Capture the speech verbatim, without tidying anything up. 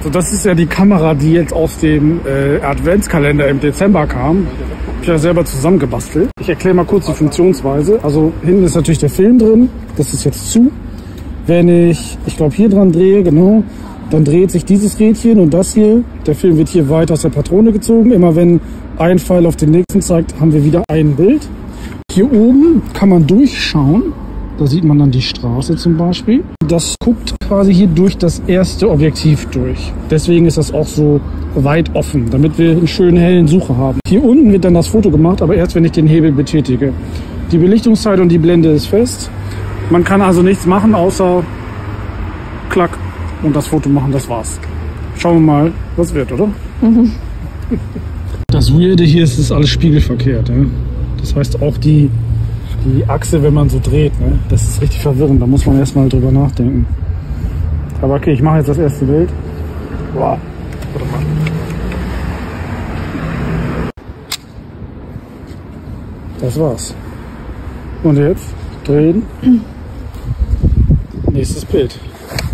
So, das ist ja die Kamera, die jetzt aus dem äh, Adventskalender im Dezember kam. Hab ich ja selber zusammengebastelt. Ich erkläre mal kurz die Funktionsweise. Also hinten ist natürlich der Film drin. Das ist jetzt zu. Wenn ich, ich glaube hier dran drehe, genau, dann dreht sich dieses Rädchen und das hier. Der Film wird hier weiter aus der Patrone gezogen. Immer wenn ein Pfeil auf den nächsten zeigt, haben wir wieder ein Bild. Hier oben kann man durchschauen. Da sieht man dann die Straße zum Beispiel. Das guckt quasi hier durch das erste Objektiv durch. Deswegen ist das auch so weit offen, damit wir einen schönen hellen Sucher haben. Hier unten wird dann das Foto gemacht, aber erst wenn ich den Hebel betätige. Die Belichtungszeit und die Blende ist fest. Man kann also nichts machen, außer klack und das Foto machen, das war's. Schauen wir mal, was wird, oder? Mhm. Das Weirde hier ist, es ist alles spiegelverkehrt. Ja? Das heißt auch die Die Achse, wenn man so dreht, ne? Das ist richtig verwirrend. Da muss man erstmal drüber nachdenken. Aber okay, ich mache jetzt das erste Bild. Wow. Warte mal. Das war's. Und jetzt drehen. Nächstes Bild.